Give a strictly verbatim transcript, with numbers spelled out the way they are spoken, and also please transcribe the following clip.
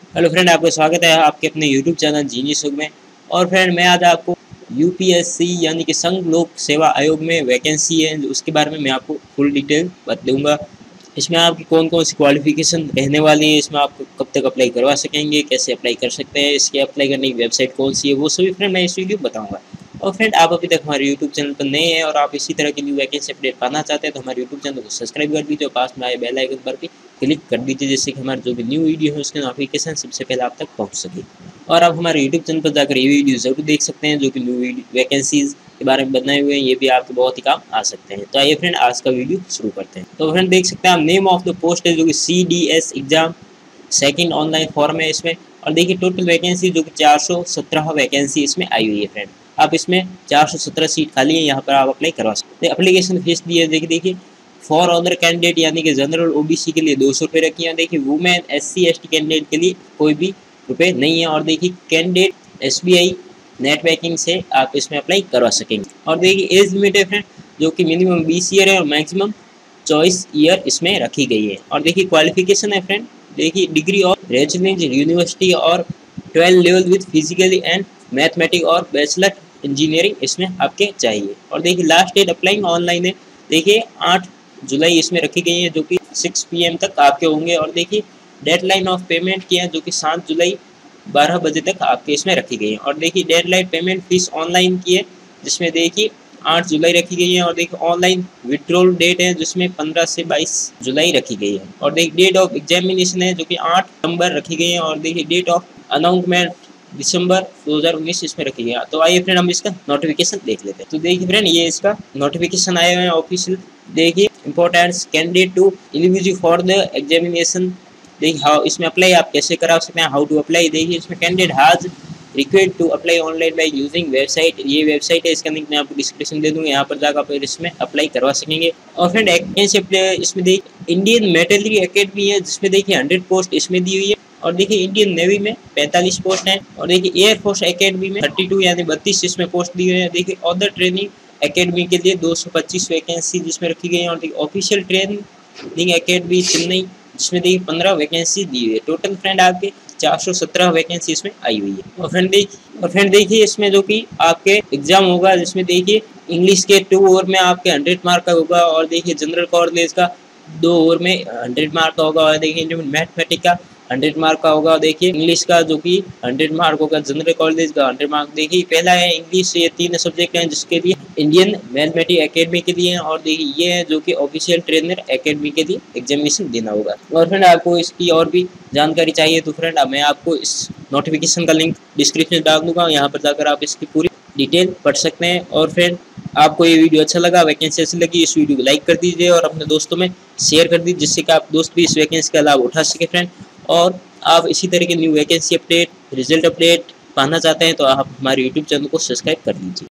Hello friend, आपका स्वागत है आपके अपने यूट्यूब चैनल जीनियस युग में। और फ्रेंड, मैं आज आपको यूपीएससी यानी कि संघ लोक सेवा आयोग में वैकेंसी है उसके बारे में मैं आपको फुल डिटेल बताऊंगा। इसमें आपकी कौन कौन सी क्वालिफिकेशन रहने वाली है, इसमें आप कब तक अप्लाई करवा सकेंगे, कैसे अप्लाई कर सकते हैं, इसके अप्लाई करने की वेबसाइट कौन सी है, वो सभी फ्रेंड मैं इस वीडियो में बताऊँगा। और फ्रेंड, आप अभी तक हमारे यूट्यूब चैनल पर नए हैं और आप इसी तरह की न्यू वैकेंसी अपडेट पाना चाहते हैं तो हमारे यूट्यूब चैनल को सब्सक्राइब कर दीजिए और पास में आए बेल आइकन पर भी क्लिक कर दीजिए, जिससे कि हमारे जो भी न्यू वीडियो है उसके नोटिफिकेशन सबसे पहले आप तक पहुंच सके। और आप हमारे यूट्यूब चैनल पर जाकर ये वीडियो जरूर देख सकते हैं जो कि न्यू वैकेंसीज के बारे में बनाए हुए हैं, ये भी आपके बहुत ही काम आ सकते हैं। तो आइए फ्रेंड, आज का वीडियो शुरू करते हैं। तो फ्रेंड देख सकते हैं आप, नेम ऑफ द पोस्ट है जो कि C D S exam second online form है इसमें। और देखिए टोटल वैकेंसी जो कि चार सौ सत्रह वैकेंसी इसमें आई हुई है फ्रेंड। आप इसमें चार सौ सत्रह सीट खाली है, यहाँ पर आप अप्लाई करवा सकते हैं। एप्लीकेशन फीस दी है देखिए देखिए फॉर अदर कैंडिडेट यानी कि जनरल ओबीसी के लिए दो सौ रुपये रखी है। देखिए women S C S T candidate के लिए कोई भी रुपये नहीं है। और देखिए candidate S B I net banking से आप इसमें अप्लाई करवा सकेंगे। और देखिए एज लिमिट है फ्रेंड जो कि मिनिमम बीस ईयर है और मैक्सिमम चौबीस ईयर इसमें रखी गई है। और देखिए क्वालिफिकेशन है फ्रेंड, देखिए डिग्री और रेजिडेंस यूनिवर्सिटी और twelve level with physically and mathematics और बैचलर इंजीनियरिंग इसमें आपके चाहिए। और देखिए लास्ट डेट अप्लाइंग ऑनलाइन है, देखिए आठ जुलाई इसमें रखी गई है जो कि सिक्स पी एम तक आपके होंगे। और देखिए डेडलाइन ऑफ पेमेंट की है जो कि सात जुलाई बारह बजे तक आपके इसमें रखी गई है। और देखिए डेडलाइन पेमेंट फीस ऑनलाइन की है जिसमें देखिए आठ जुलाई रखी गई है। और देखिए ऑनलाइन विड्रॉल डेट है जिसमें पंद्रह से बाईस जुलाई रखी गई है। और देखिए डेट ऑफ एग्जामिनेशन है जो कि आठ नवंबर रखी गई है। और देखिए डेट ऑफ अनाउंसमेंट दिसंबर दो हज़ार उन्नीस इसमें रखी गई है। तो आइए फ्रेंड हम इसका नोटिफिकेशन देख लेते हैं। तो देखिए फ्रेंड, ये इसका नोटिफिकेशन आए हुए हैं ऑफिशियल। देखिए importance candidate to eligible for the examination, देखिए हाउ इसमें अप्लाई आप कैसे करा सकते हैं, हाउ टू अप्लाई। देखिए इसमें candidate has request to apply online by using website, ये वेबसाइट है, इसका लिंक मैं आपको डिस्क्रिप्शन दे दूंगा, यहाँ पर जाकर आप इसमें अप्लाई करवा सकेंगे। और फ्रेंड इसमें देखिए इंडियन मेटलरी एकेडमी है जिसमें देखिए हंड्रेड पोस्ट इसमें दी हुई है। और देखिए इंडियन नेवी में पैंतालीस पोस्ट हैं। और देखिए एयरफोर्स एकेडमी में थर्टी टू यानी बत्तीस इसमें पोस्ट दी हुई है। देखिए अदर ट्रेनिंग एकेडमी के लिए दो सौ पच्चीस वैकेंसी जिसमें रखी गई है। और देखिए ऑफिशियल ट्रेनिंग एकेडमी चेन्नई जिसमें देखिए पंद्रह वैकेंसी दी हुई है। टोटल फ्रेंड आपके चार सौ सत्रह वैकेंसी इसमें आई हुई है। और फ्रेंड देखिए और फ्रेंड देखिए इसमें जो कि आपके एग्जाम होगा जिसमें देखिए इंग्लिश के टू ओवर में आपके हंड्रेड मार्क का होगा। और देखिए जनरल कॉलेज का दो ओवर में हंड्रेड मार्क का होगा। और देखिए मैथमेटिक्स का हंड्रेड मार्क का होगा। देखिए इंग्लिश का जो कि हंड्रेड मार्क होगा, जनरल कॉलेज का हंड्रेड मार्क। देखिए पहला है इंग्लिश, ये तीन सब्जेक्ट हैं जिसके लिए इंडियन मैथमेटिक्स एकेडमी के लिए हैं। और देखिए ये है जो कि ऑफिशियल ट्रेनर एकेडमी के लिए एग्जामिनेशन देना होगा। और फ्रेंड आपको इसकी और भी जानकारी चाहिए तो फ्रेंड मैं आपको इस नोटिफिकेशन का लिंक डिस्क्रिप्शन डाल दूंगा, यहाँ पर जाकर आप इसकी पूरी डिटेल पढ़ सकते हैं। और फ्रेंड आपको ये वीडियो अच्छा लगा, वैकेंसी अच्छी लगी, इस वीडियो को लाइक कर दीजिए और अपने दोस्तों में शेयर कर दीजिए जिससे कि आप दोस्त भी इस वैकेंसी का लाभ उठा सके फ्रेंड। और आप इसी तरह के new vacancy update, result update पाना चाहते हैं तो आप हमारे यूट्यूब चैनल को सब्सक्राइब कर लीजिए।